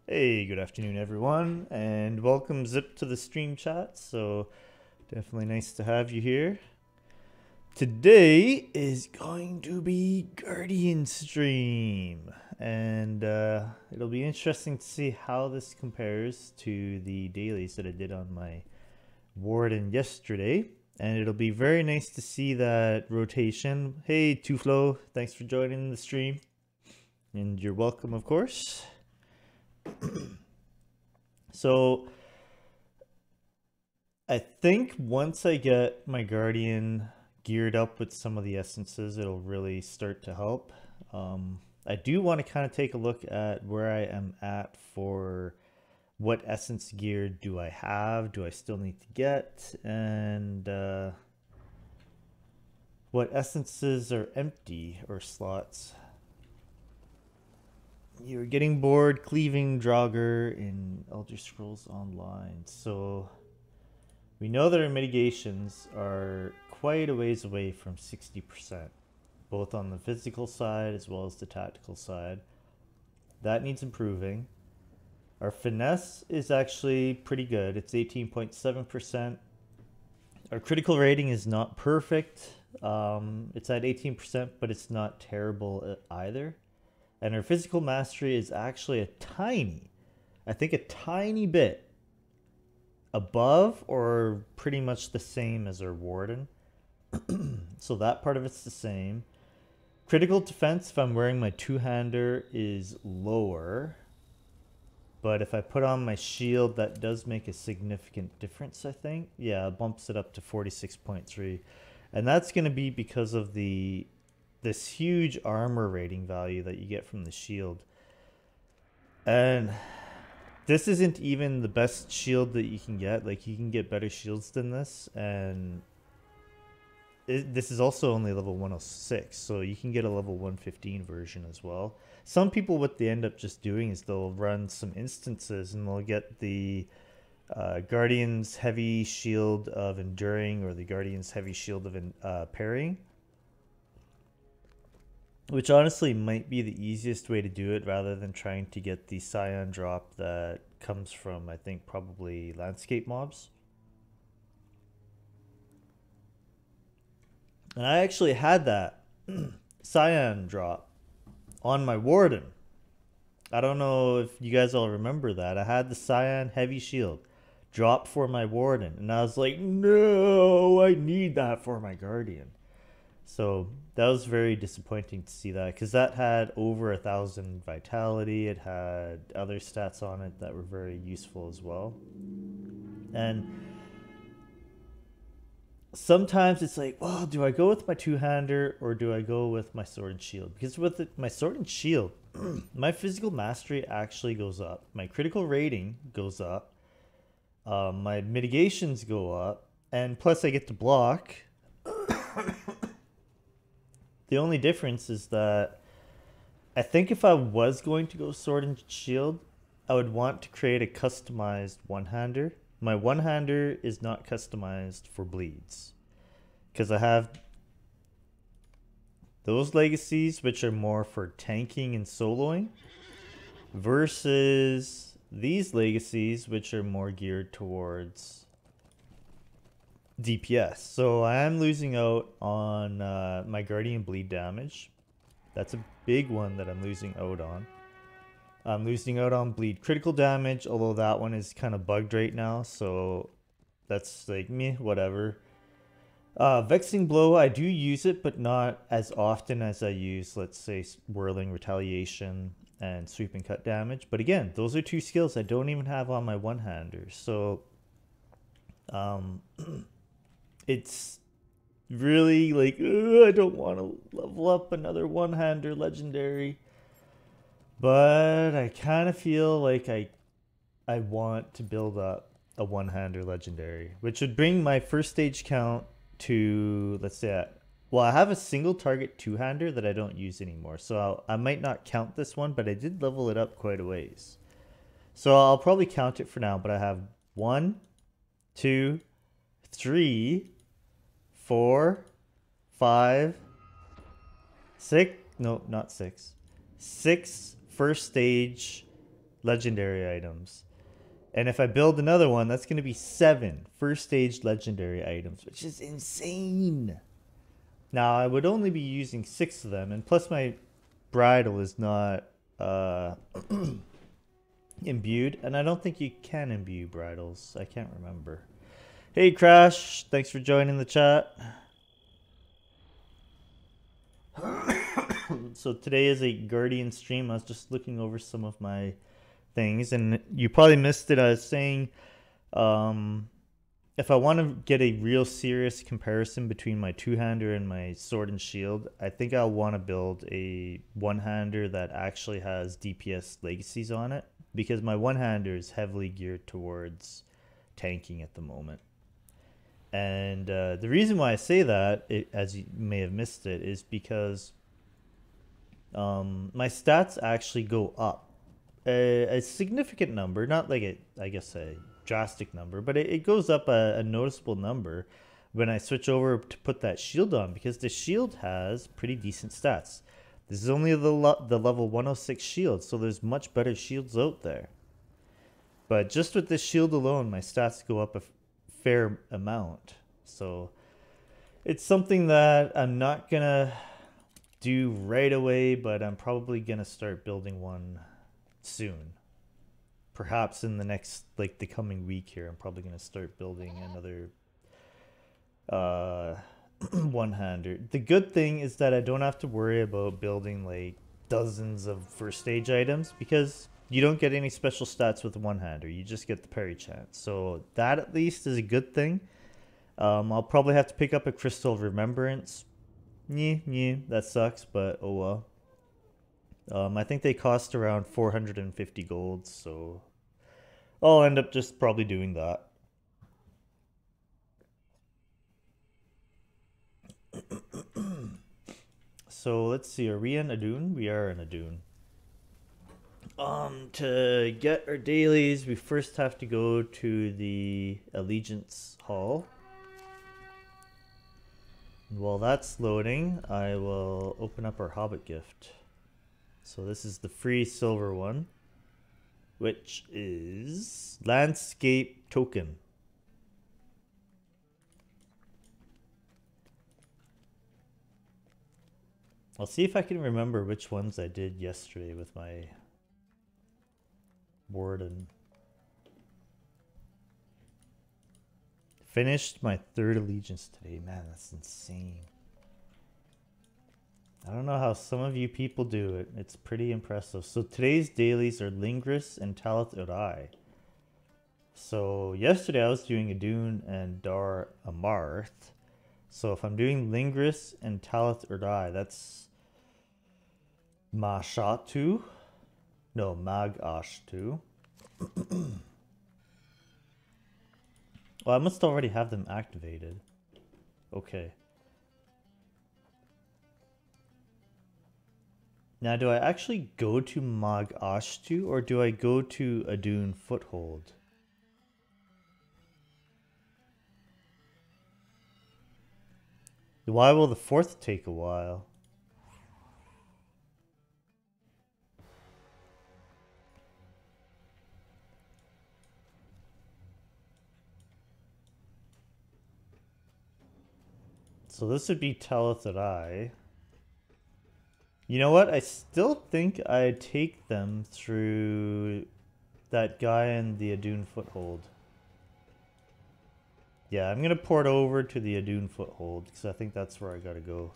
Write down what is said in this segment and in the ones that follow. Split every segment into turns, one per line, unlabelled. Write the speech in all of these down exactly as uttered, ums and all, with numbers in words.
Hey, good afternoon, everyone, and welcome Zip to the stream chat. So, definitely nice to have you here. Today is going to be Guardian stream, and uh, it'll be interesting to see how this compares to the dailies that I did on my Warden yesterday. And it'll be very nice to see that rotation. Hey, Tuflo, thanks for joining the stream, and you're welcome, of course. So I think once I get my Guardian geared up with some of the essences, it'll really start to help. Um, I do want to kind of take a look at where I am at for what essence gear do I have, do I still need to get, and uh, what essences are empty or slots. You're getting bored cleaving Draugr in Elder Scrolls Online. So we know that our mitigations are quite a ways away from sixty percent, both on the physical side as well as the tactical side. That needs improving. Our finesse is actually pretty good. It's eighteen point seven percent. Our critical rating is not perfect. Um, it's at eighteen percent, but it's not terrible either. And our physical mastery is actually a tiny, I think a tiny bit above or pretty much the same as our Warden. So that part of it's the same. Critical defense, if I'm wearing my two-hander, is lower. But if I put on my shield, that does make a significant difference, I think. Yeah, it bumps it up to forty-six point three. And that's going to be because of the... this huge armor rating value that you get from the shield. And this isn't even the best shield that you can get. Like, you can get better shields than this, and it, this is also only level one oh six, so you can get a level one fifteen version as well. Some people, what they end up just doing is they'll run some instances and they'll get the uh, Guardian's Heavy Shield of Enduring or the Guardian's Heavy Shield of uh, Parrying, which honestly might be the easiest way to do it rather than trying to get the Scion drop that comes from, I think, probably landscape mobs. And I actually had that Scion drop on my Warden. I don't know if you guys all remember that. I had the Scion Heavy Shield drop for my Warden, and I was like, no, I need that for my Guardian. So that was very disappointing to see that, because that had over a thousand vitality. It had other stats on it that were very useful as well. And sometimes it's like, well, do I go with my two-hander or do I go with my sword and shield? Because with it, my sword and shield, my physical mastery actually goes up. My critical rating goes up. Um, my mitigations go up. And plus I get to block. The only difference is that I think if I was going to go sword and shield, I would want to create a customized one-hander. My one-hander is not customized for bleeds, because I have those legacies which are more for tanking and soloing versus these legacies which are more geared towards D P S. So I am losing out on uh, my Guardian bleed damage. That's a big one that I'm losing out on. I'm losing out on bleed critical damage, although that one is kind of bugged right now, so that's like meh, whatever. Uh, Vexing Blow, I do use it, but not as often as I use, let's say, Whirling Retaliation and Sweep and Cut damage. But again, those are two skills I don't even have on my one-hander, so um, it's really like, ugh, I don't want to level up another one-hander legendary. But I kind of feel like I I want to build up a one-hander legendary, which would bring my first stage count to, let's say, well, I have a single target two-hander that I don't use anymore. So I'll, I might not count this one, but I did level it up quite a ways. So I'll probably count it for now, but I have one, two, three, four, five, six, no, not six, six first stage legendary items. And if I build another one, that's going to be seven first stage legendary items, which is insane. Now, I would only be using six of them, and plus my bridle is not uh, imbued, and I don't think you can imbue bridles. I can't remember. Hey, Crash. Thanks for joining the chat. So today is a Guardian stream. I was just looking over some of my things, and you probably missed it. I was saying um, if I want to get a real serious comparison between my two-hander and my sword and shield, I think I'll want to build a one-hander that actually has D P S legacies on it, because my one-hander is heavily geared towards tanking at the moment. And uh, the reason why I say that, it, as you may have missed it, is because um, my stats actually go up a, a significant number, not like a, I guess a drastic number, but it, it goes up a, a noticeable number when I switch over to put that shield on, because the shield has pretty decent stats. This is only the lo the level one oh six shield, so there's much better shields out there. But just with this shield alone, my stats go up a fair amount. So it's something that I'm not gonna do right away, but I'm probably gonna start building one soon. Perhaps in the next, like the coming week here, I'm probably gonna start building another uh one-hander. The good thing is that I don't have to worry about building like dozens of first stage items, because you don't get any special stats with one-hander. You just get the parry chance. So that at least is a good thing. Um, I'll probably have to pick up a Crystal of Remembrance. Yeah, yeah, that sucks, but oh well. Um, I think they cost around four hundred fifty gold, so I'll end up just probably doing that. So let's see, are we in Adun? We are in Adun. Um, to get our dailies, we first have to go to the Allegiance Hall. And while that's loading, I will open up our Hobbit gift. So this is the free silver one, which is Landscape Token. I'll see if I can remember which ones I did yesterday with my Warden. Finished my third allegiance today. Man, that's insane. I don't know how some of you people do it. It's pretty impressive. So today's dailies are Lingris and Talath Urai. So yesterday I was doing Adun and Dar Amarth. So if I'm doing Lingris and Talath Urai, that's Mashatu. No, Mag-Ashtu. Well, I must already have them activated. Okay. Now, do I actually go to Mag-Ashtu, or do I go to Adun Foothold? Why will the fourth take a while? So this would be Talath Urai. You know what? I still think I'd take them through that guy in the Adun Foothold. Yeah, I'm going to port over to the Adun Foothold, because I think that's where I got to go.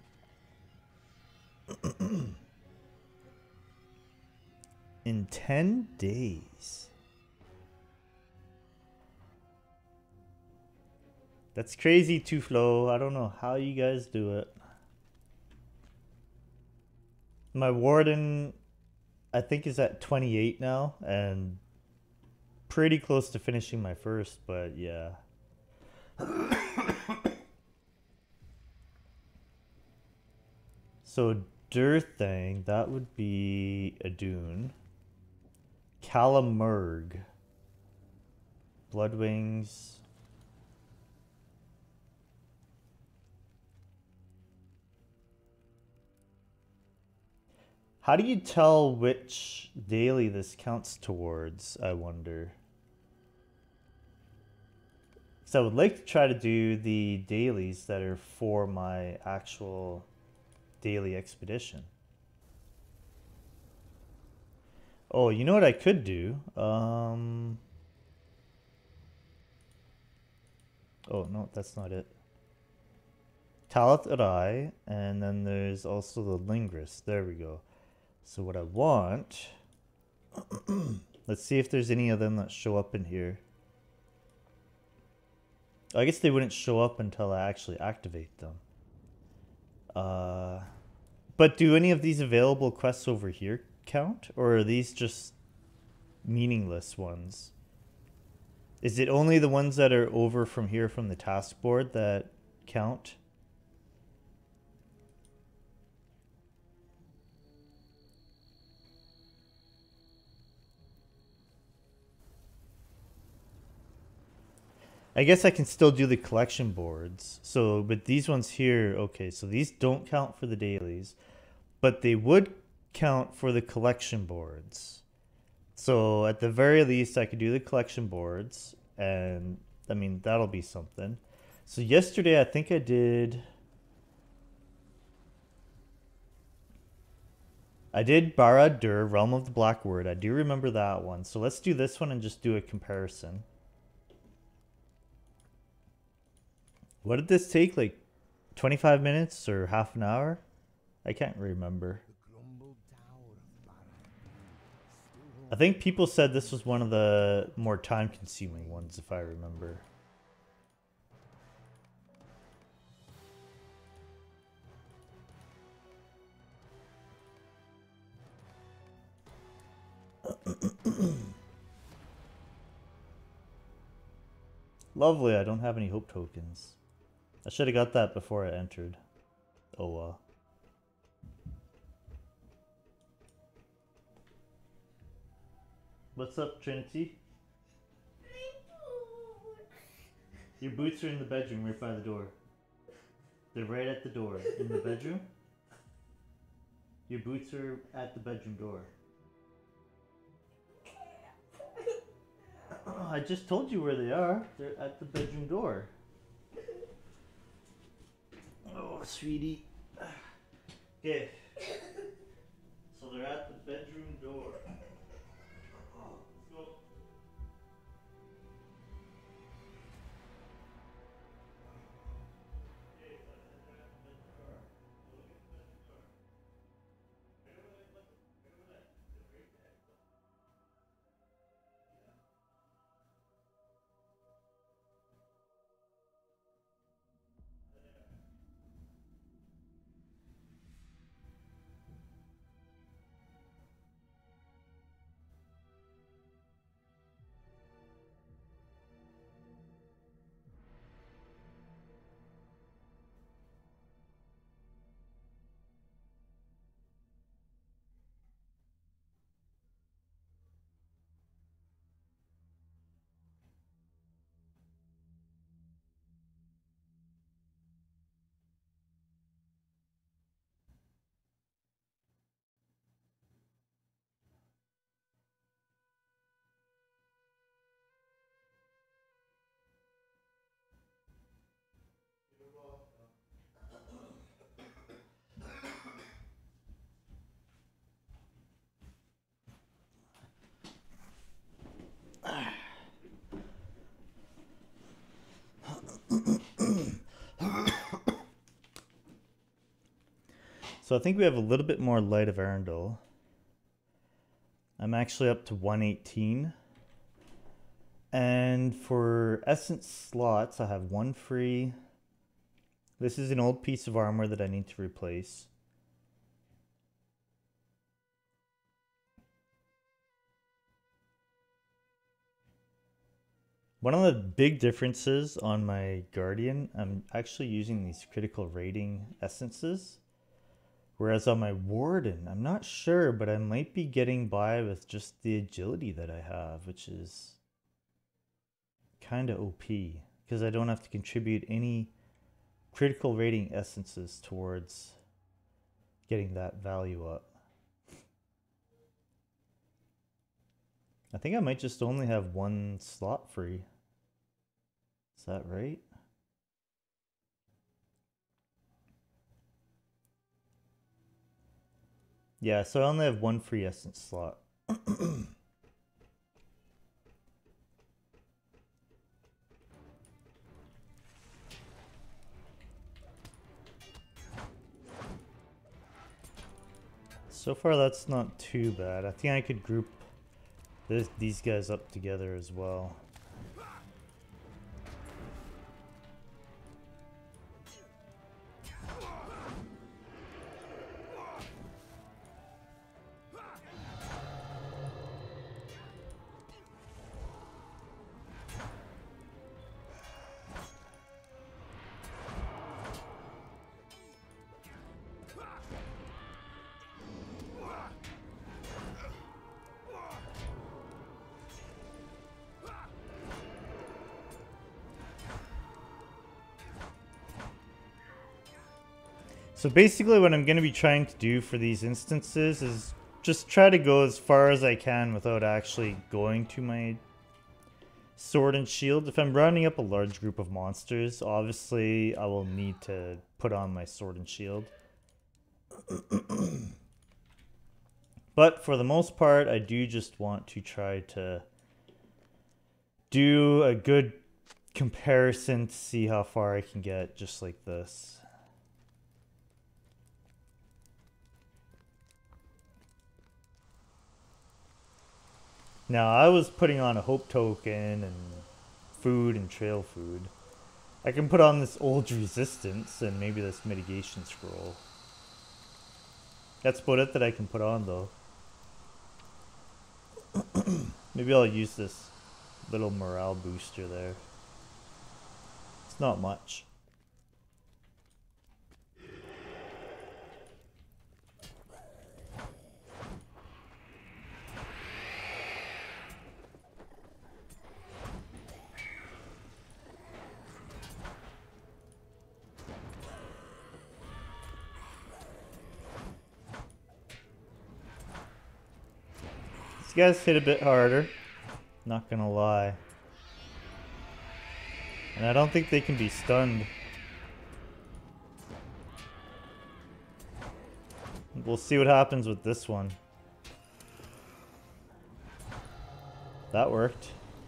In ten days. That's crazy, Tuflo. I don't know how you guys do it. My Warden, I think, is at twenty-eight now, and pretty close to finishing my first, but yeah. So Durthang, that would be Adun. Kalamurg. Bloodwings. How do you tell which daily this counts towards, I wonder? So I would like to try to do the dailies that are for my actual daily expedition. Oh, you know what I could do? Um... Oh, no, that's not it. Talat Arai, and then there's also the Linguist. There we go. So what I want... Let's see if there's any of them that show up in here. I guess they wouldn't show up until I actually activate them. Uh, but do any of these available quests over here count? Or are these just meaningless ones? Is it only the ones that are over from here from the task board that count? I guess I can still do the collection boards. So, but these ones here, okay, so these don't count for the dailies, but they would count for the collection boards. So at the very least, I could do the collection boards, and I mean, that'll be something. So yesterday, I think I did... I did Barad-dûr, Realm of the Black Word. I do remember that one. So let's do this one and just do a comparison. What did this take? Like twenty-five minutes or half an hour? I can't remember. I think people said this was one of the more time-consuming ones, if I remember. Lovely, I don't have any hope tokens. I should have got that before I entered. Oh well. What's up, Trinity? Your boots are in the bedroom right by the door. They're right at the door. In the bedroom? Your boots are at the bedroom door. Oh, I just told you where they are. They're at the bedroom door. Oh, sweetie. Okay. So they're at the bedroom door. Let's go. So I think we have a little bit more Light of Arundel. I'm actually up to one eighteen. And for essence slots, I have one free. This is an old piece of armor that I need to replace. One of the big differences on my Guardian, I'm actually using these critical rating essences. Whereas on my Warden, I'm not sure, but I might be getting by with just the agility that I have, which is kind of O P. Because I don't have to contribute any critical rating essences towards getting that value up. I think I might just only have one slot free. Is that right? Yeah, so I only have one free essence slot. So far that's not too bad. I think I could group this, these guys up together as well. So basically what I'm going to be trying to do for these instances is just try to go as far as I can without actually going to my sword and shield. If I'm rounding up a large group of monsters, obviously I will need to put on my sword and shield. But for the most part, I do just want to try to do a good comparison to see how far I can get just like this. Now, I was putting on a hope token and food and trail food. I can put on this old resistance and maybe this mitigation scroll. That's about it that I can put on though. Maybe I'll use this little morale booster there. It's not much. These guys hit a bit harder, not gonna lie. And I don't think they can be stunned. We'll see what happens with this one. That worked.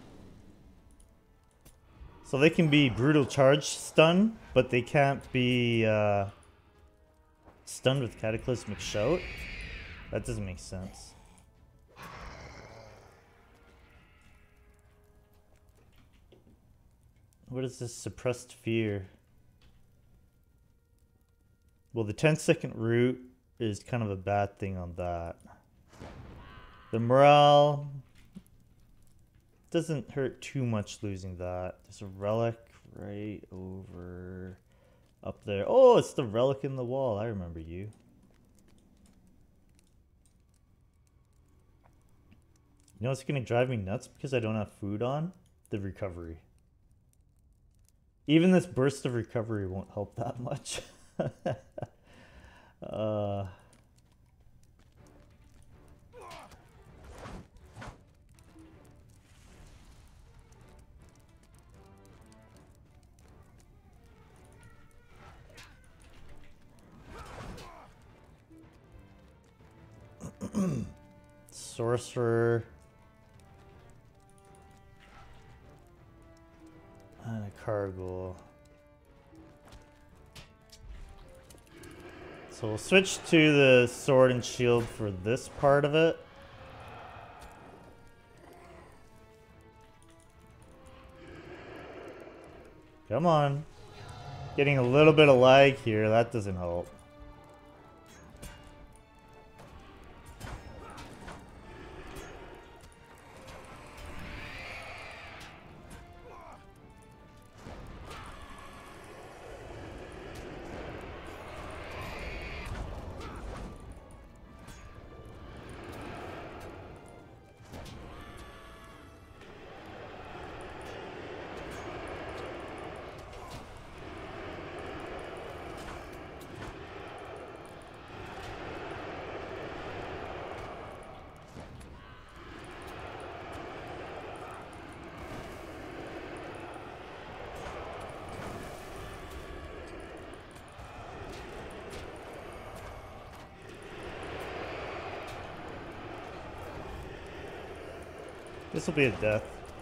So they can be brutal charge stun, but they can't be uh, stunned with cataclysmic shout. That doesn't make sense. What is this suppressed fear? Well, the ten second root is kind of a bad thing on that. The morale doesn't hurt too much losing that. There's a relic right over up there. Oh, it's the relic in the wall. I remember you. You know what's going to drive me nuts because I don't have food on? The recovery. Even this burst of recovery won't help that much. uh... Sorcerer. And a cargo. So we'll switch to the sword and shield for this part of it. Come on. Getting a little bit of lag here, that doesn't help. This will be a death.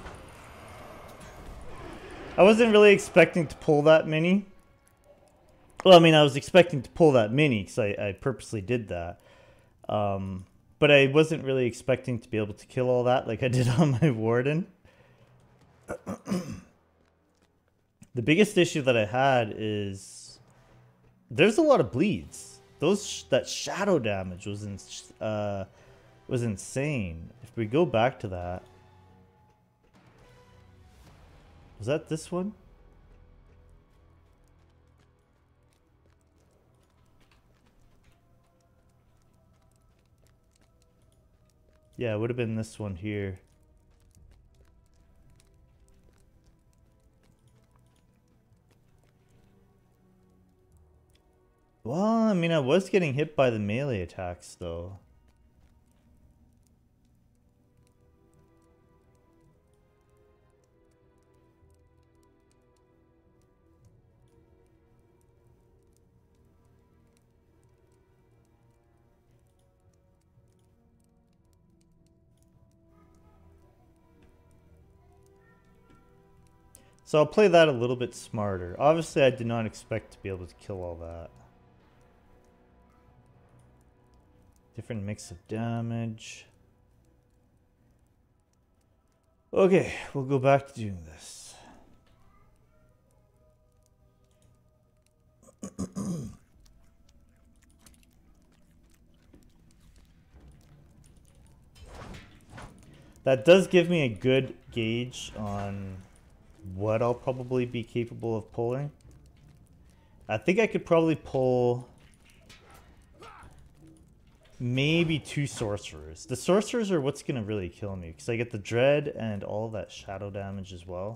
I wasn't really expecting to pull that many. Well, I mean, I was expecting to pull that many because I, I purposely did that. Um, but I wasn't really expecting to be able to kill all that like I did on my Warden. The biggest issue that I had is there's a lot of bleeds. Those sh that shadow damage was in, uh, was insane. If we go back to that, was that this one? Yeah, it would have been this one here. Well, I mean, I was getting hit by the melee attacks, though. So I'll play that a little bit smarter. Obviously, I did not expect to be able to kill all that. Different mix of damage. Okay, we'll go back to doing this. That does give me a good gauge on what I'll probably be capable of pulling. I think I could probably pull maybe two sorcerers. The sorcerers are what's gonna really kill me because I get the dread and all that shadow damage as well.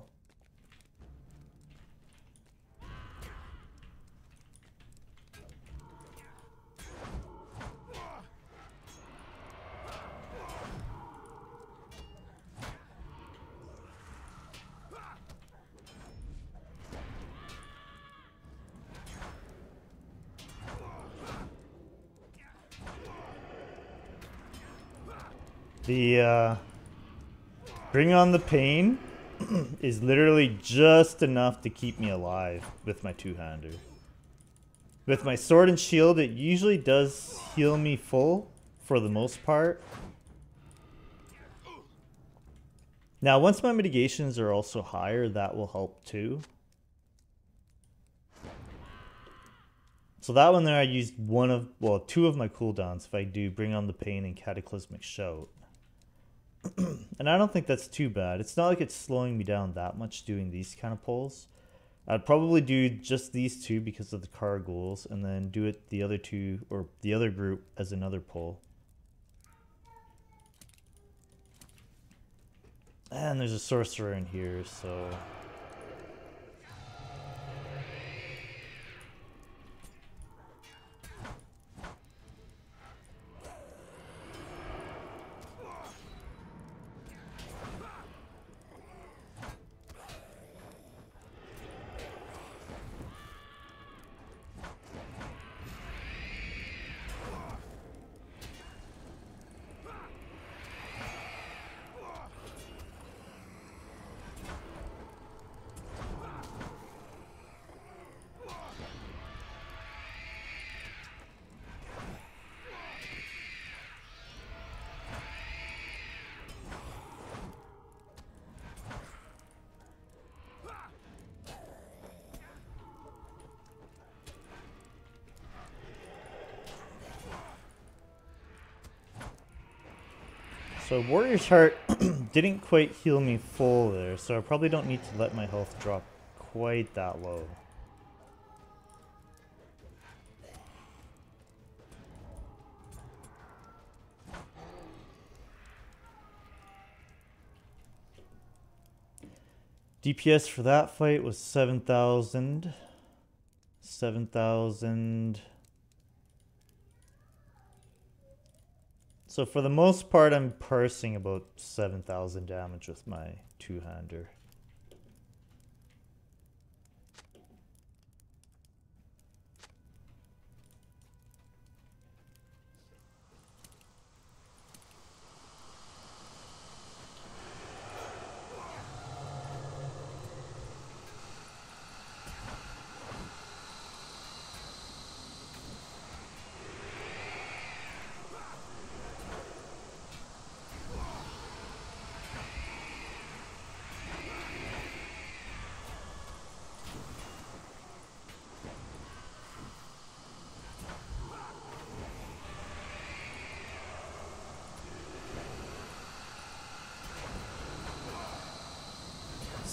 The uh, Bring on the Pain is literally just enough to keep me alive with my two-hander. With my sword and shield, it usually does heal me full for the most part. Now, once my mitigations are also higher, that will help too. So that one there, I used one of, well, two of my cooldowns if I do Bring on the Pain and Cataclysmic Shout. And I don't think that's too bad. It's not like it's slowing me down that much doing these kind of pulls. I'd probably do just these two because of the Caragouls, and then do it the other two, or the other group as another pull. And there's a sorcerer in here, so... So Warrior's Heart didn't quite heal me full there, so I probably don't need to let my health drop quite that low. D P S for that fight was seven thousand. seven thousand. So for the most part, I'm parsing about seven thousand damage with my two-hander.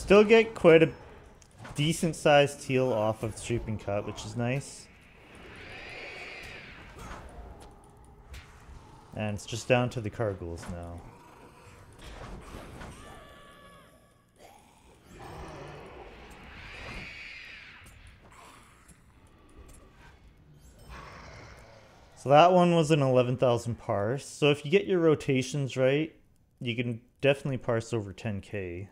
still get quite a decent sized teal off of Sweeping Cut, which is nice. And it's just down to the Cargouls now. So that one was an eleven thousand parse. So if you get your rotations right, you can definitely parse over ten K.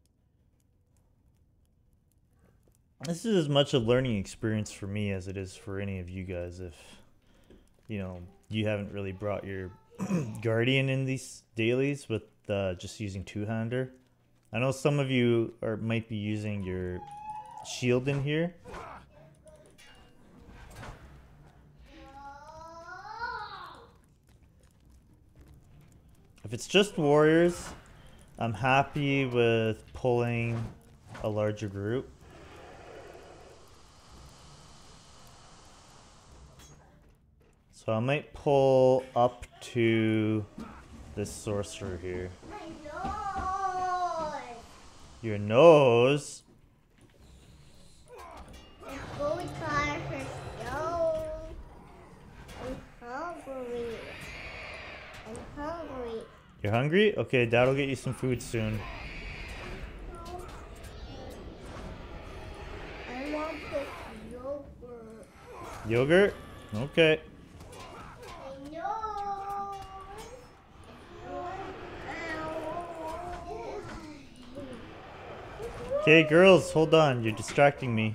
This is as much a learning experience for me as it is for any of you guys if, you know, you haven't really brought your Guardian in these dailies with uh, just using two-hander. I know some of you are might be using your shield in here. If it's just warriors, I'm happy with pulling a larger group. So I might pull up to this sorcerer here. My nose. Your nose? I'm going tired for show. I'm hungry. I'm hungry. You're hungry? Okay, Dad'll get you some food soon. I want this yogurt. Yogurt? Okay. Okay, girls, hold on. You're distracting me.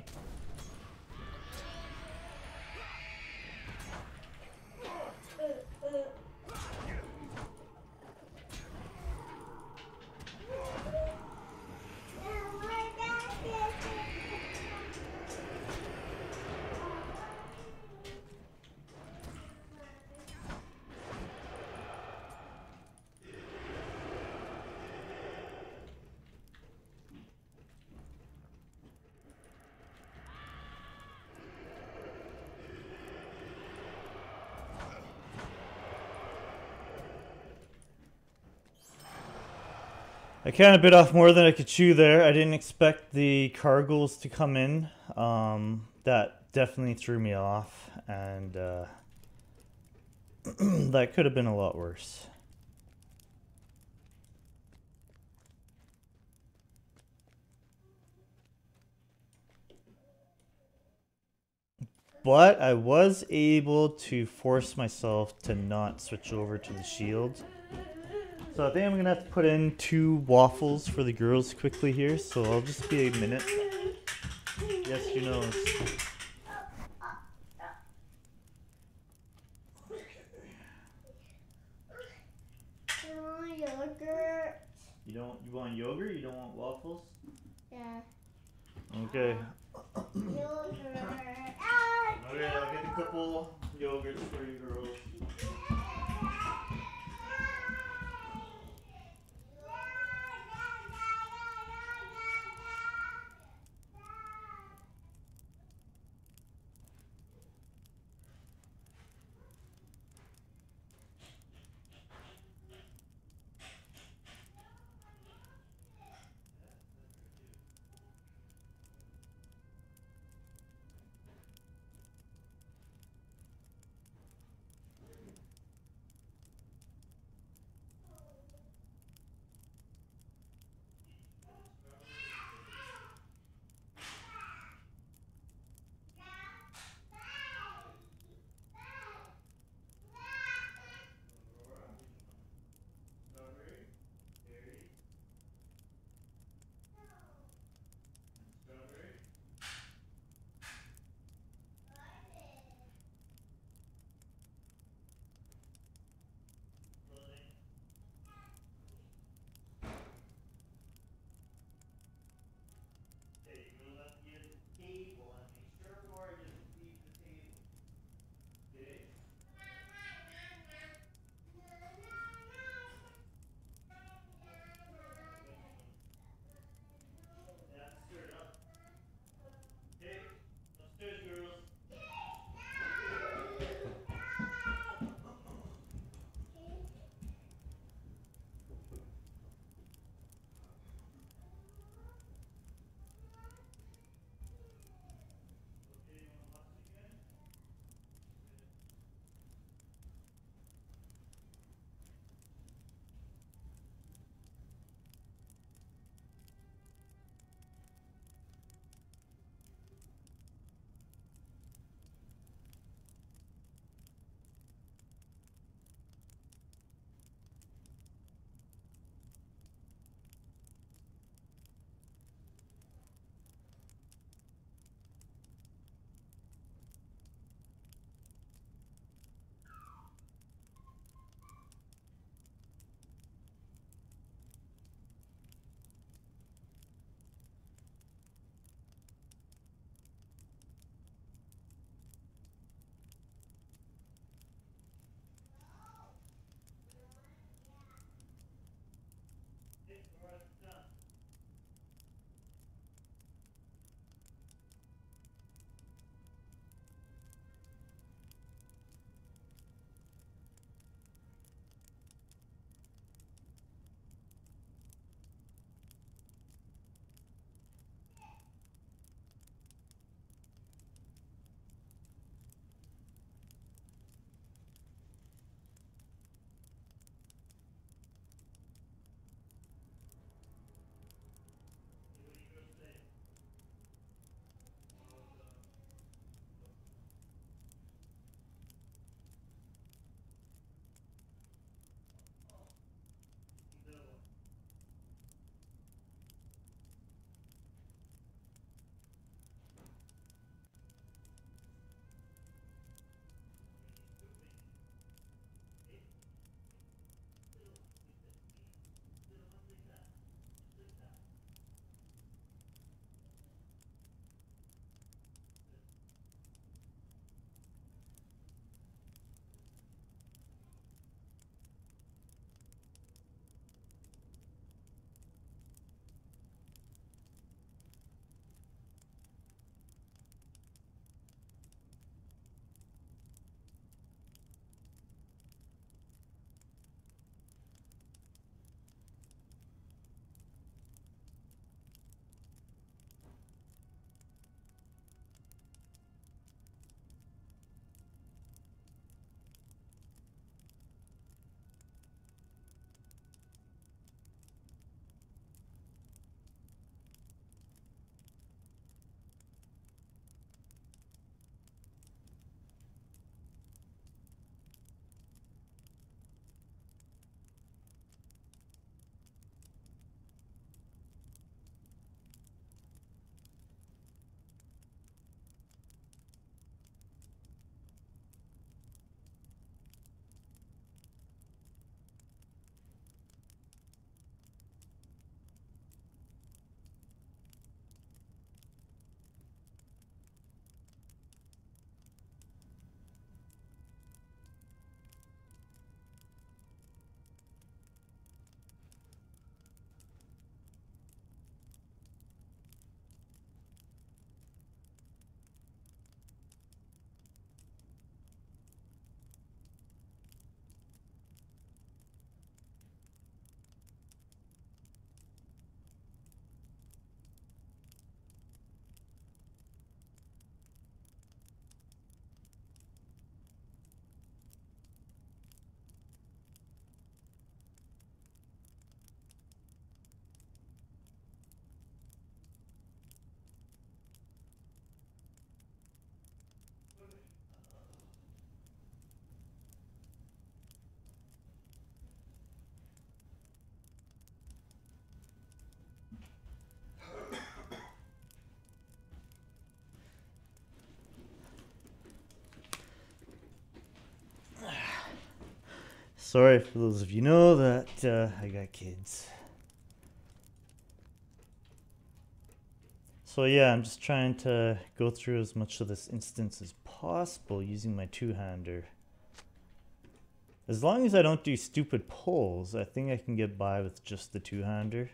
I kind of bit off more than I could chew there. I didn't expect the Cargouls to come in. Um, that definitely threw me off, and uh, that could have been a lot worse. But I was able to force myself to not switch over to the shield. So I think I'm going to have to put in two waffles for the girls quickly here, so I'll just be a minute. Yes, your nose. I want yogurt. You don't, you want yogurt? You don't want waffles? Yeah. Okay. Yogurt. Okay, I'll get a couple yogurts for you girls. Sorry for those of you know that uh, I got kids. So yeah, I'm just trying to go through as much of this instance as possible using my two-hander. As long as I don't do stupid pulls, I think I can get by with just the two-hander.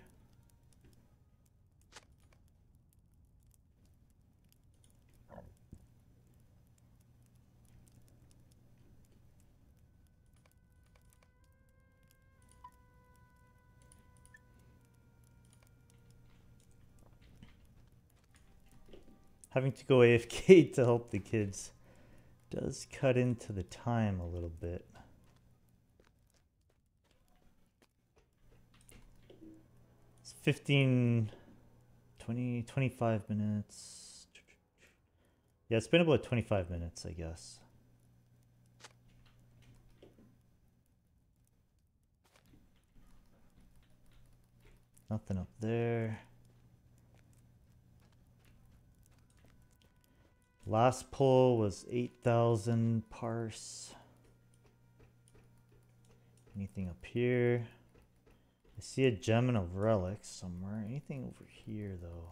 Having to go A F K to help the kids does cut into the time a little bit. It's fifteen, twenty, twenty-five minutes. Yeah, it's been about twenty-five minutes, I guess. Nothing up there. Last pull was eight thousand parse. Anything up here? I see a gem and a relic somewhere. Anything over here though?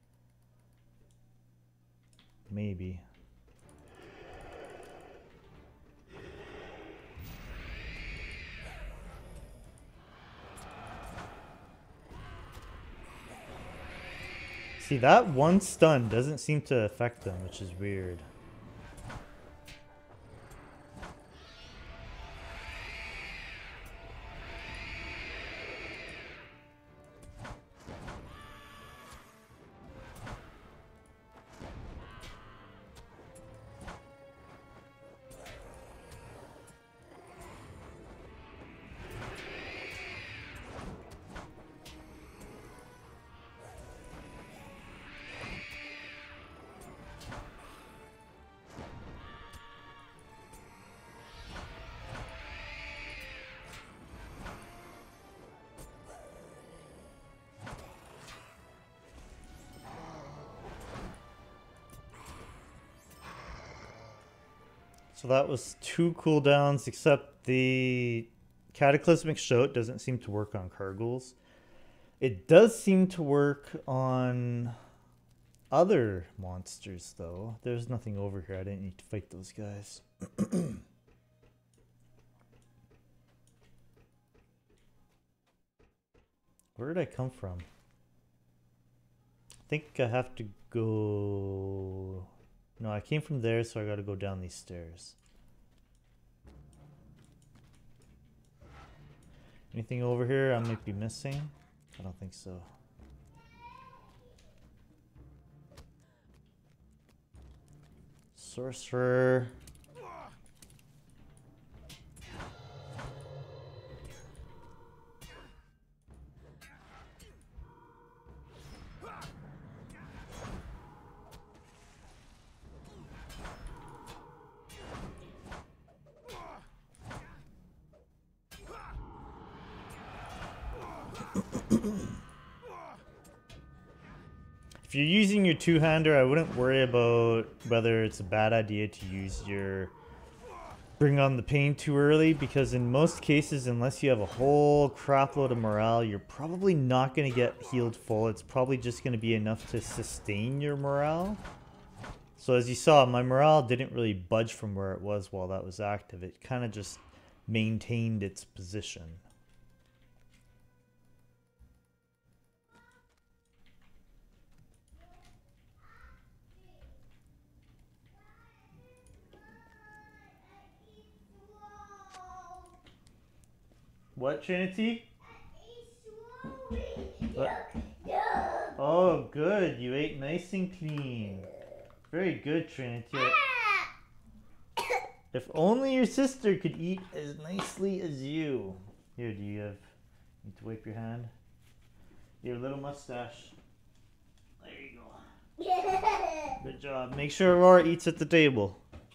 Maybe. See, that one stun doesn't seem to affect them, which is weird. So that was two cooldowns, except the Cataclysmic Shout doesn't seem to work on Kargouls. It does seem to work on other monsters, though. There's nothing over here. I didn't need to fight those guys. Where did I come from? I think I have to go... No, I came from there, so I gotta go down these stairs. Anything over here I might be missing? I don't think so. Sorcerer. If you're using your two-hander, I wouldn't worry about whether it's a bad idea to use your Bring on the Pain too early, because in most cases, unless you have a whole crap load of morale, you're probably not going to get healed full. It's probably just going to be enough to sustain your morale. So as you saw, my morale didn't really budge from where it was while that was active. It kind of just maintained its position. What, Trinity? What? Oh, good. You ate nice and clean. Very good, Trinity. If only your sister could eat as nicely as you. Here, do you have... Need to wipe your hand? Your little mustache. There you go. Good job. Make sure Aurora eats at the table.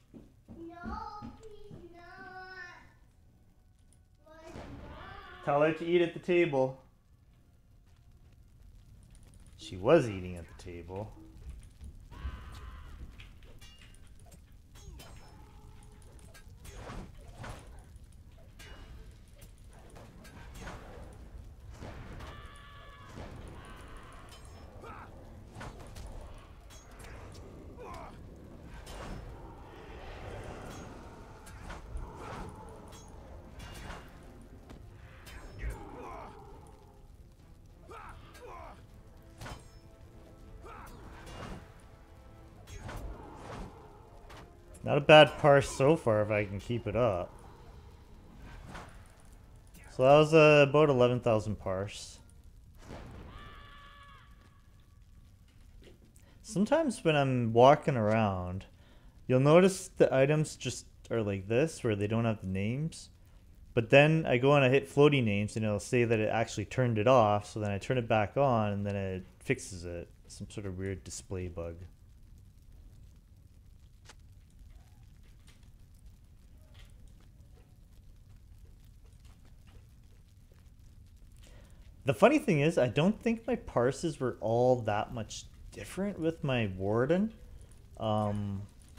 Tell her to eat at the table. She was eating at the table. Not a bad parse so far if I can keep it up. So that was uh, about eleven thousand parse. Sometimes when I'm walking around, you'll notice the items just are like this, where they don't have the names. But then I go and I hit floating names and it'll say that it actually turned it off, so then I turn it back on and then it fixes it. Some sort of weird display bug. The funny thing is, I don't think my parses were all that much different with my Warden. Um,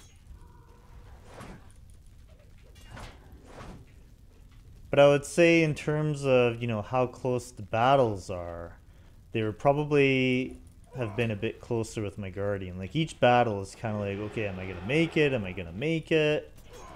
but I would say in terms of, you know, how close the battles are, they would probably have been a bit closer with my Guardian. Like, each battle is kind of like, okay, am I going to make it? Am I going to make it?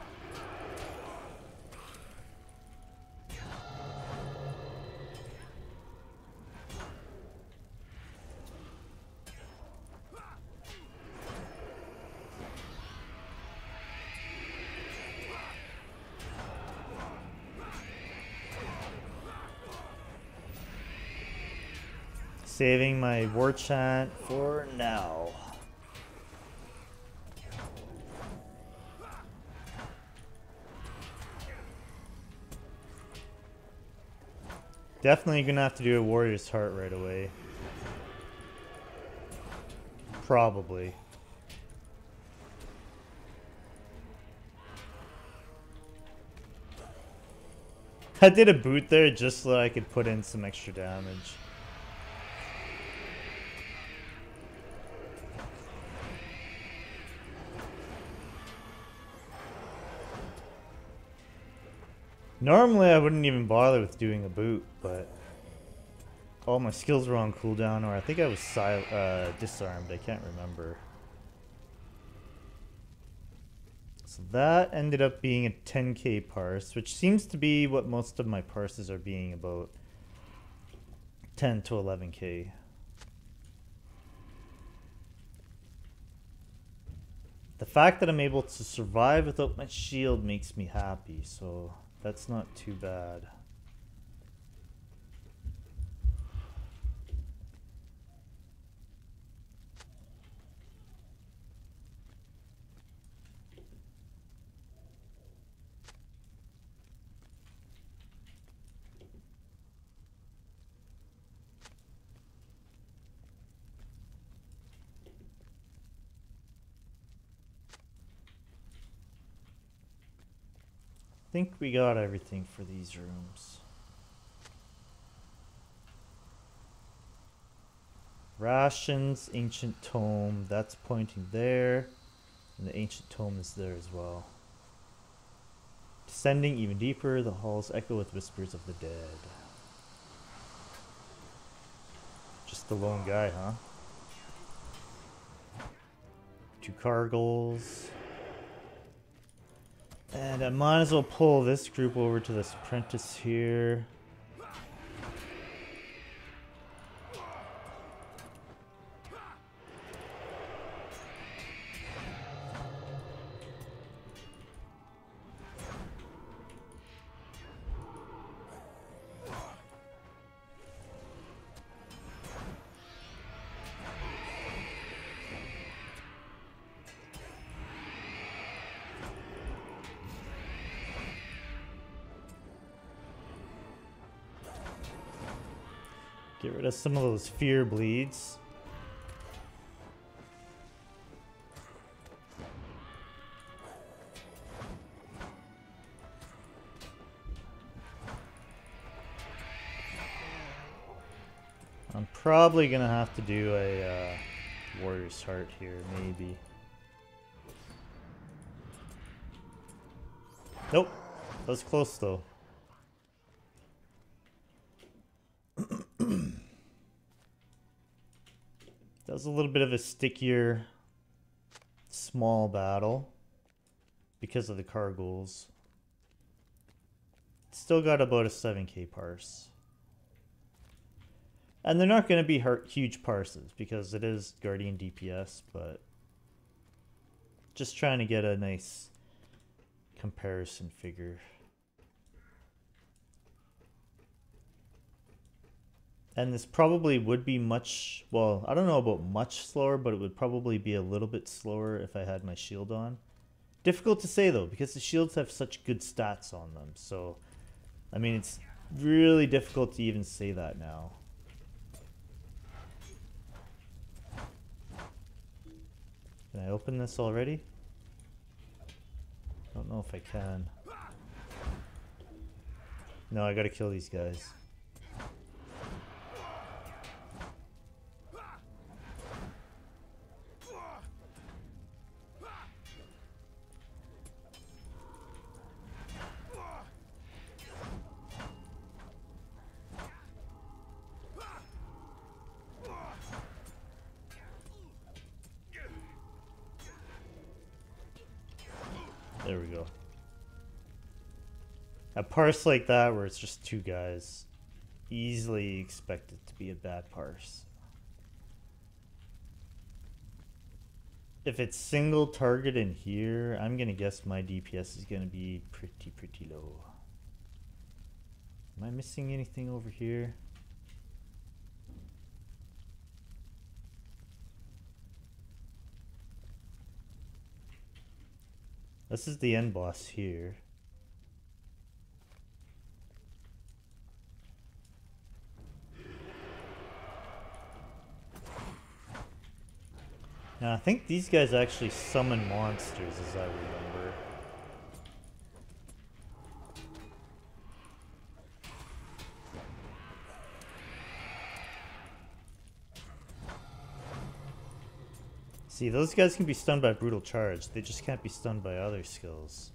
Saving my war chant for now. Definitely gonna have to do a Warrior's Heart right away. Probably. I did a boot there just so I could put in some extra damage. Normally I wouldn't even bother with doing a boot, but all my skills were on cooldown, or I think I was sil uh, disarmed, I can't remember. So that ended up being a ten K parse, which seems to be what most of my parses are being, about ten to eleven K. The fact that I'm able to survive without my shield makes me happy, so that's not too bad. I think we got everything for these rooms. Rations, Ancient Tome, that's pointing there. And the Ancient Tome is there as well. Descending even deeper, the halls echo with whispers of the dead. Just the lone guy, huh? Two Cargols. And I might as well pull this group over to this apprentice here. Get rid of some of those fear bleeds. I'm probably gonna have to do a uh, Warrior's Heart here, maybe. Nope, that was close though. That was a little bit of a stickier, small battle because of the Cargols. Still got about a seven K parse. And they're not going to be huge parses because it is Guardian D P S, but Just trying to get a nice comparison figure. And this probably would be much, well, I don't know about much slower, but it would probably be a little bit slower if I had my shield on. Difficult to say though, because the shields have such good stats on them. So, I mean, it's really difficult to even say that now. Can I open this already? I don't know if I can. No, I gotta kill these guys. There we go. A parse like that where it's just two guys, easily expected to be a bad parse. If it's single target in here, I'm gonna guess my D P S is gonna be pretty, pretty low. Am I missing anything over here? This is the end boss here. Now I think these guys actually summon monsters, as I remember. See, those guys can be stunned by Brutal Charge. They just can't be stunned by other skills.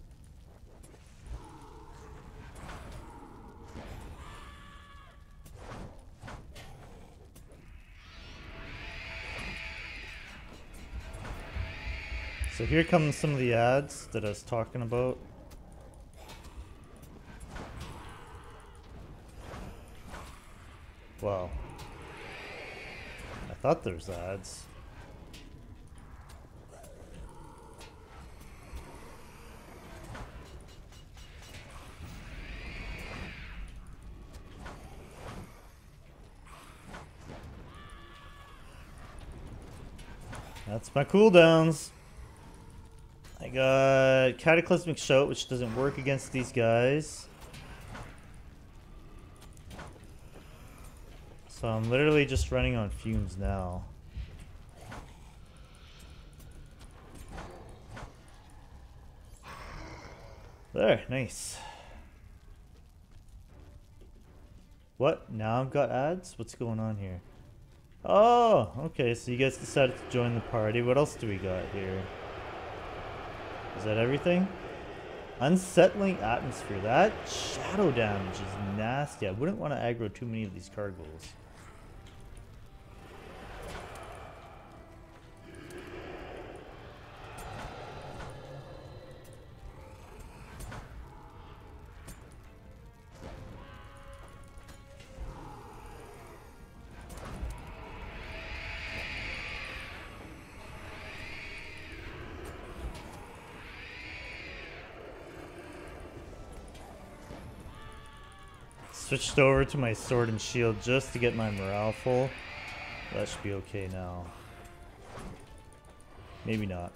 So here come some of the ads that I was talking about. Wow. I thought there was ads. That's my cooldowns. I got Cataclysmic Shout, which doesn't work against these guys. So I'm literally just running on fumes now. There, nice. What? Now I've got ads? What's going on here? Oh, okay, so you guys decided to join the party. What else do we got here? Is that everything? Unsettling Atmosphere. That shadow damage is nasty. I wouldn't want to aggro too many of these Cargols. Switched over to my sword and shield just to get my morale full. That should be okay now. Maybe not.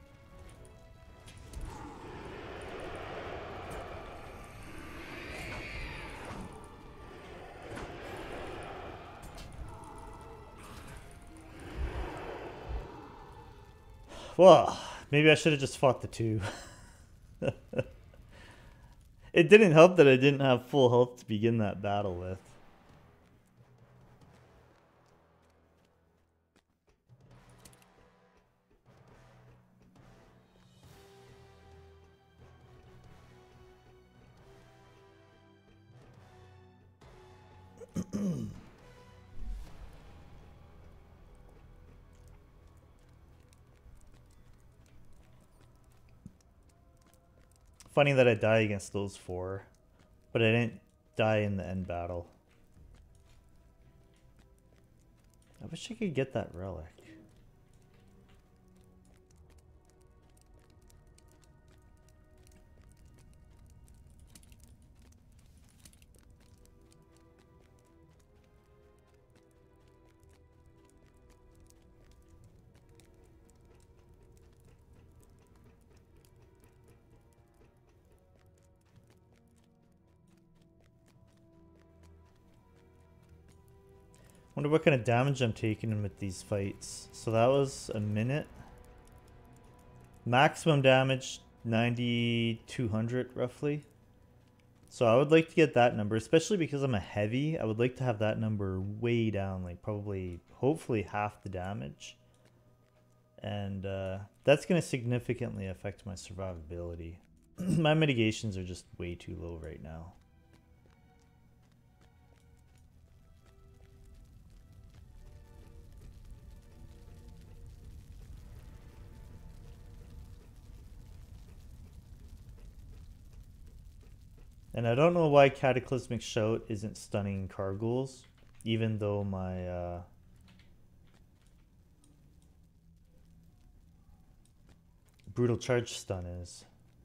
Well, maybe I should have just fought the two. It didn't help that I didn't have full health to begin that battle with. Funny that I die against those four, but I didn't die in the end battle. I wish I could get that relic. Wonder what kind of damage I'm taking with these fights. So that was a minute. Maximum damage, ninety-two hundred roughly. So I would like to get that number, especially because I'm a heavy. I would like to have that number way down, like probably, hopefully half the damage. And uh, that's going to significantly affect my survivability. My mitigations are just way too low right now. And I don't know why Cataclysmic Shout isn't stunning Carghouls, even though my uh, Brutal Charge stun is.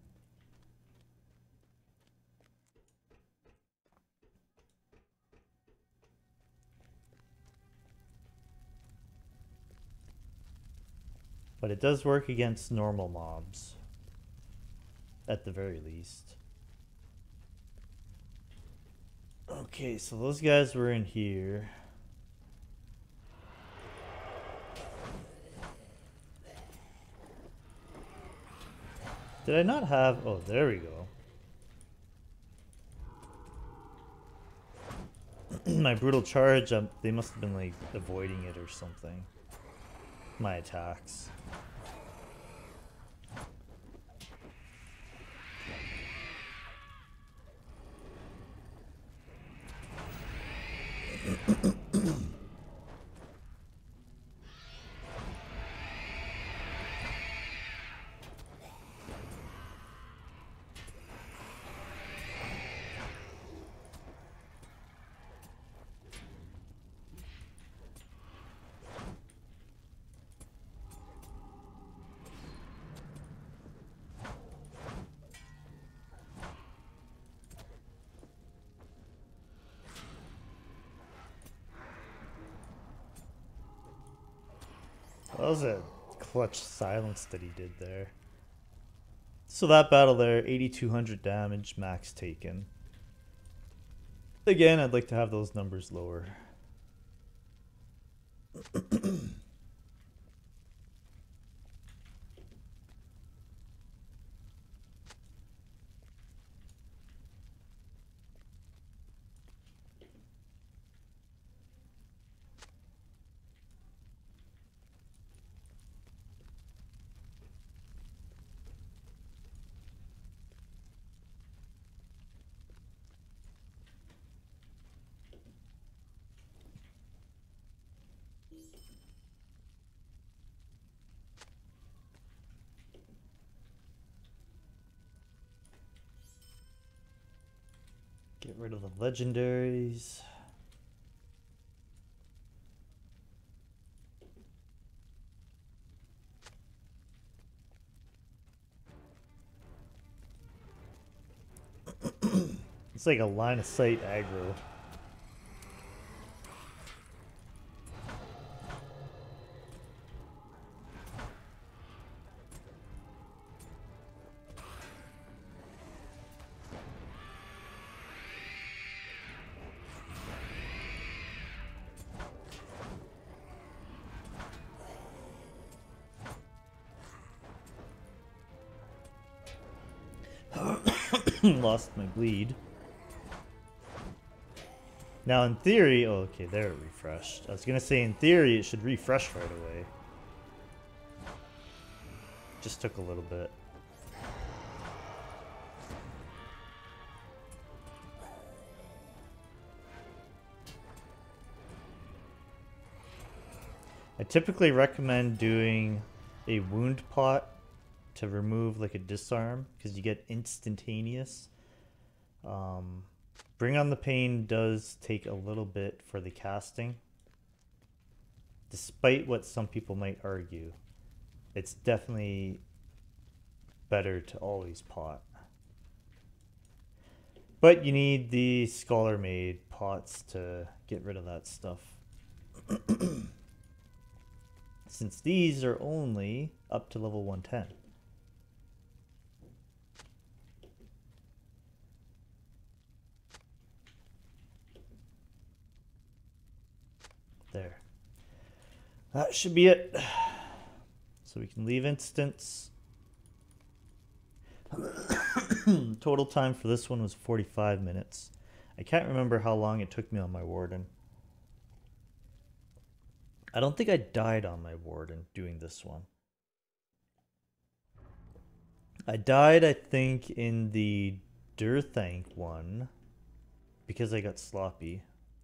But it does work against normal mobs, at the very least. Okay, so those guys were in here. Did I not have... Oh, there we go. My Brutal Charge, um, they must have been like avoiding it or something. My attacks. That was a clutch silence that he did there. So that battle there, eighty-two hundred damage, max taken. Again, I'd like to have those numbers lower. Get rid of the legendaries. It's like a line of sight aggro. Lost my bleed. Now in theory, oh, okay, there it refreshed. I was gonna say in theory it should refresh right away. Just took a little bit. I typically recommend doing a wound pot to remove like a disarm because you get instantaneous. Um, Bring on the Pain does take a little bit for the casting, despite what some people might argue. It's definitely better to always pot. But you need the Scholar made pots to get rid of that stuff. Since these are only up to level one ten. That should be it. So we can leave instance. Total time for this one was forty-five minutes. I can't remember how long it took me on my warden. I don't think I died on my warden doing this one. I died, I think, in the Durthank one because I got sloppy.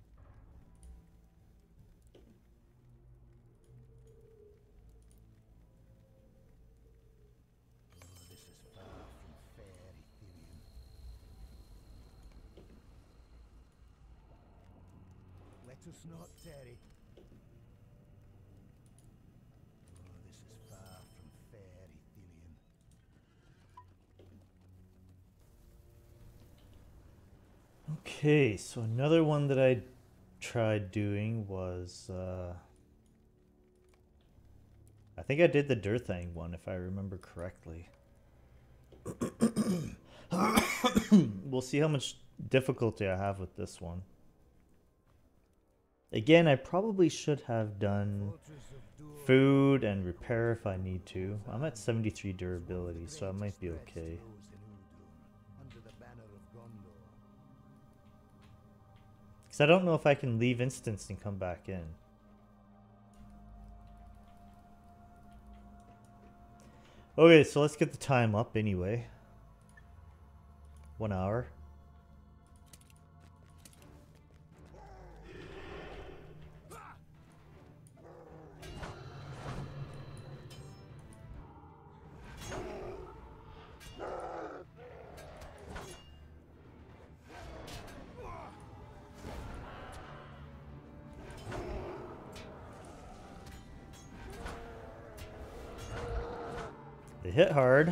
Let us not tarry. Oh, this is far from fair Ithilien.
Okay, so another one that I tried doing was, uh, I think I did the Durthang one, if I remember correctly. We'll see how much difficulty I have with this one. Again, I probably should have done food and repair if I need to. I'm at seventy-three durability, so I might be okay. Because I don't know if I can leave instance and come back in. Okay, so let's get the time up anyway. One hour. They hit hard.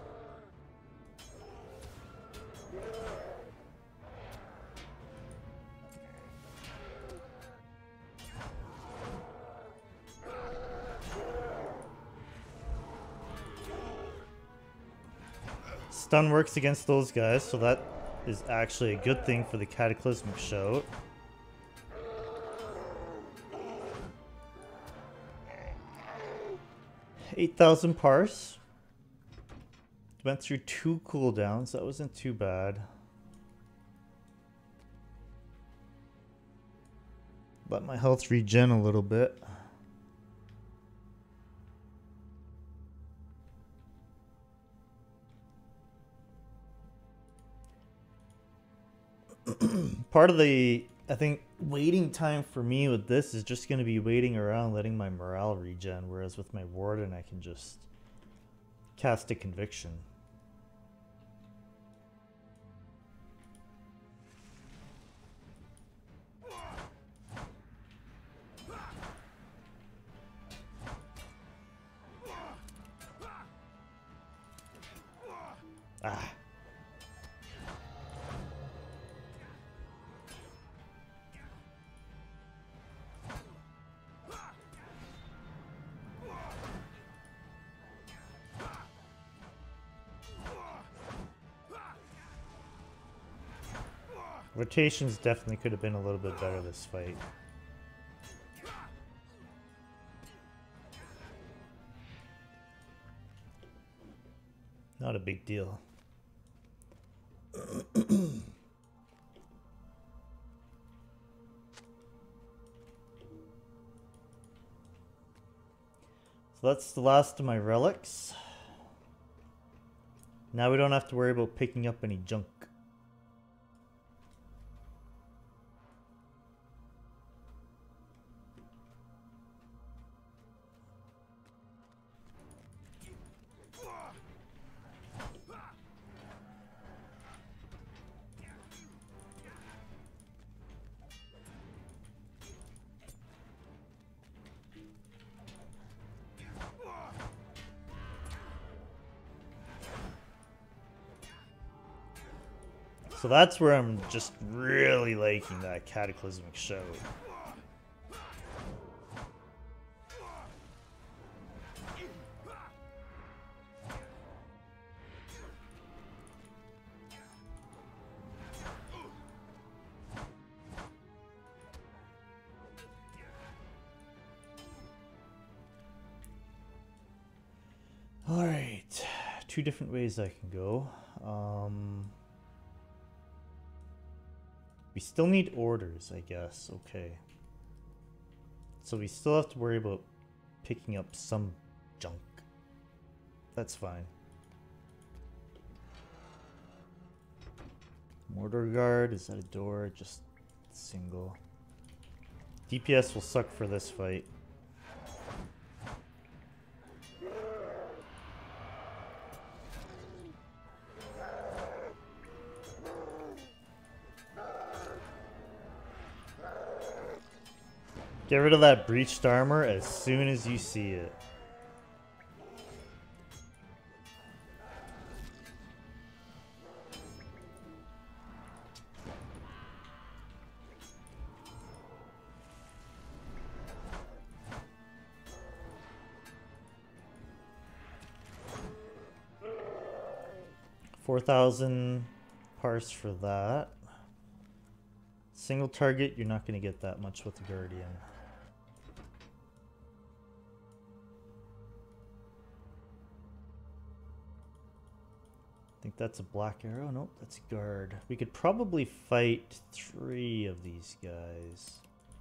Stun works against those guys, so that is actually a good thing for the Cataclysmic Shout. eight thousand parse. Went through two cooldowns, that wasn't too bad. Let my health regen a little bit. Part of the, I think, waiting time for me with this is just going to be waiting around letting my morale regen, whereas with my warden I can just cast a conviction. Ah. Rotations definitely could have been a little bit better this fight. Not a big deal. So that's the last of my relics. Now we don't have to worry about picking up any junk. So that's where I'm just really liking that Cataclysmic Shout. Alright, two different ways I can go. Um, we still need orders, I guess. Okay. So we still have to worry about picking up some junk. That's fine. Mortar guard, is that a door? Just single. D P S will suck for this fight. Get rid of that breached armor as soon as you see it. four thousand parse for that. Single target, you're not going to get that much with the Guardian. I think that's a black arrow. Nope, that's a guard. We could probably fight three of these guys.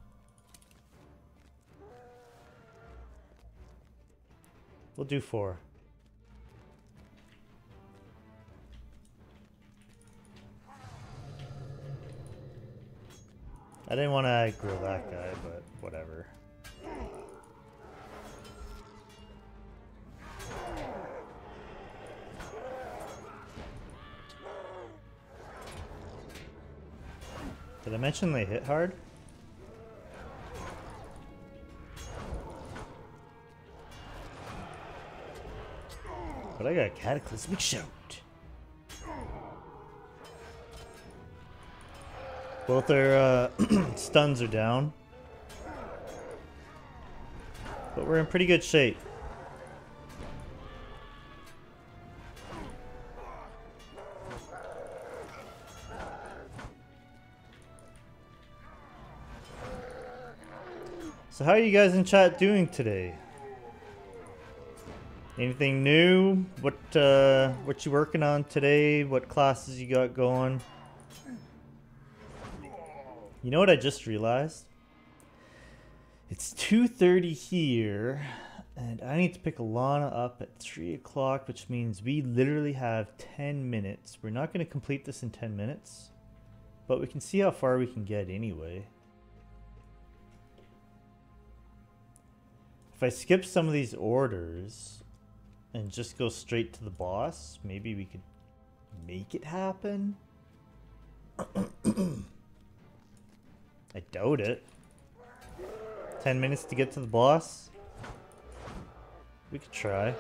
We'll do four. I didn't want to aggro that guy, but whatever. Did I mention they hit hard? But I got a cataclysmic shout. Both their uh, stuns are down. But we're in pretty good shape. So how are you guys in chat doing today? Anything new? What uh, what you working on today? What classes you got going? You know what I just realized? It's two thirty here, and I need to pick Alana up at three o'clock, which means we literally have ten minutes. We're not going to complete this in ten minutes, but we can see how far we can get anyway. If I skip some of these orders and just go straight to the boss, maybe we could make it happen? I doubt it. Ten minutes to get to the boss? We could try.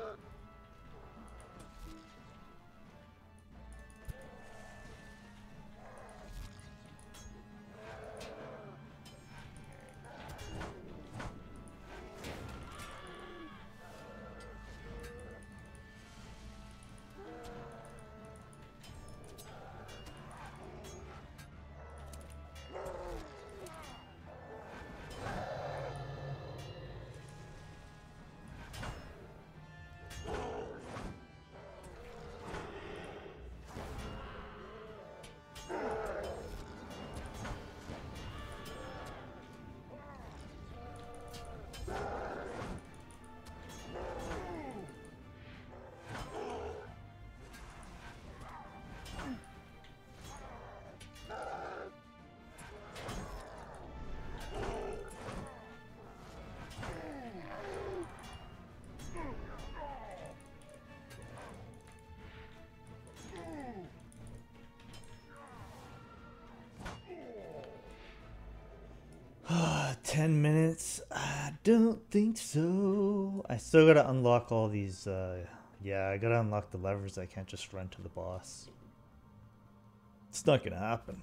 ten minutes? I don't think so. I still gotta unlock all these. Uh, yeah, I gotta unlock the levers. I can't just run to the boss. It's not gonna happen.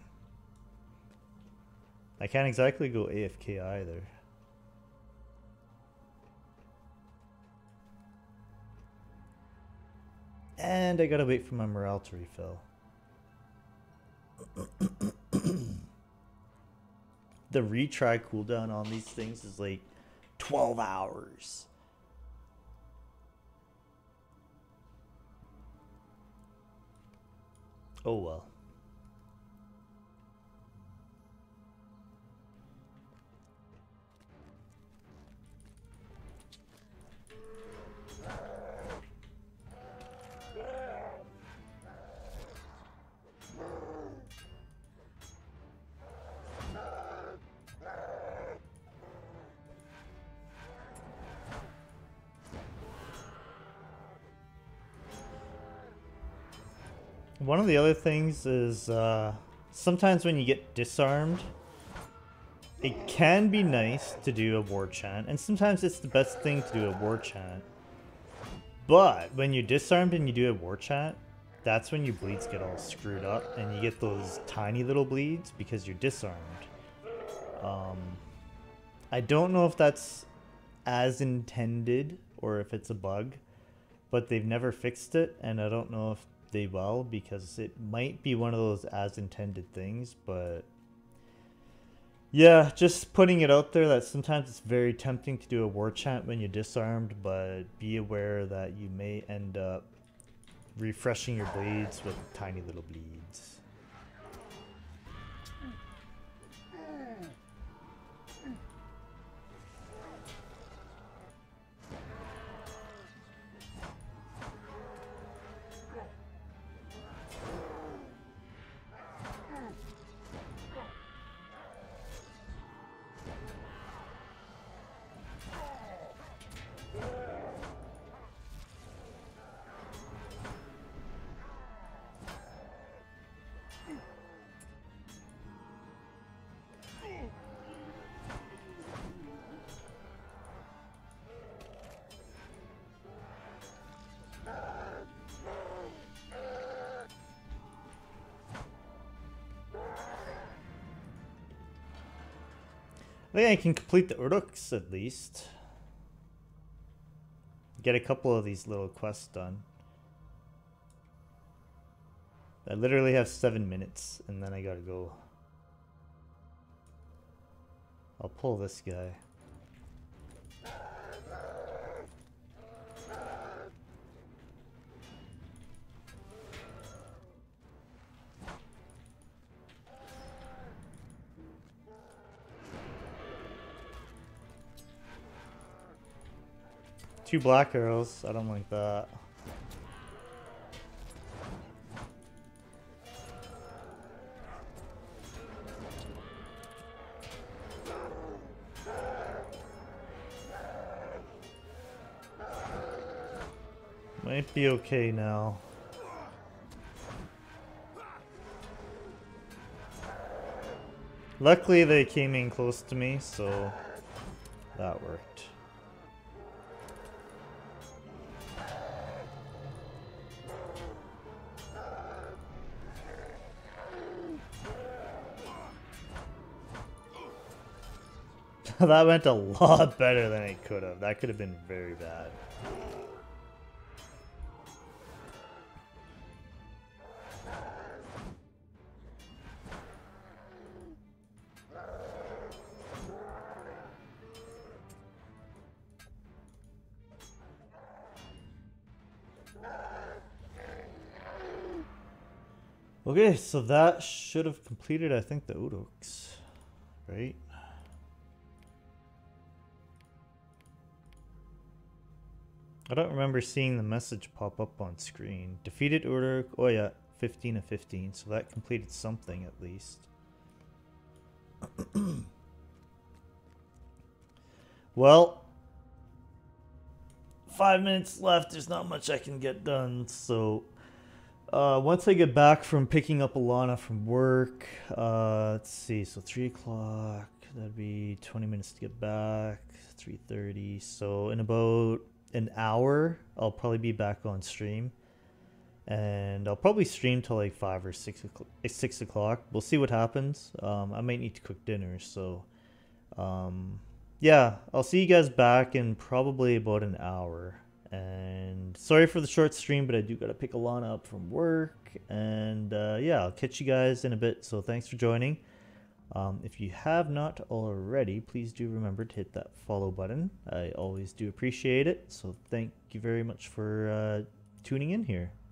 I can't exactly go A F K either. And I gotta wait for my morale to refill. The retry cooldown on these things is like twelve hours. Oh well. One of the other things is uh, sometimes when you get disarmed, it can be nice to do a war chant, and sometimes it's the best thing to do a war chant. But when you're disarmed and you do a war chant, that's when your bleeds get all screwed up, and you get those tiny little bleeds because you're disarmed. Um, I don't know if that's as intended or if it's a bug, but they've never fixed it, and I don't know if they will, because it might be one of those as intended things. But yeah, just putting it out there that sometimes it's very tempting to do a war chant when you're disarmed, but be aware that you may end up refreshing your blades with tiny little bleeds. I think I can complete the Uruks at least. Get a couple of these little quests done. I literally have seven minutes and then I gotta go. I'll pull this guy. Two black arrows. I don't like that. Might be okay now. Luckily they came in close to me, so that worked. That went a lot better than it could have. That could have been very bad. Okay, so that should have completed, I think, the Uruks, right? I don't remember seeing the message pop up on screen. Defeated Uruk. Oh yeah, fifteen of fifteen. So that completed something at least. Well, five minutes left. There's not much I can get done. So uh, once I get back from picking up Alana from work, uh, let's see. So three o'clock. That'd be twenty minutes to get back. three thirty. So in about an hour I'll probably be back on stream, and I'll probably stream till like five or six o'clock. Six o'clock. We'll see what happens. Um, I might need to cook dinner, so um, yeah, I'll see you guys back in probably about an hour. And sorry for the short stream, but I do gotta pick Alana up from work, and uh, yeah, I'll catch you guys in a bit. So thanks for joining. Um, if you have not already, please do remember to hit that follow button. I always do appreciate it. So thank you very much for uh, tuning in here.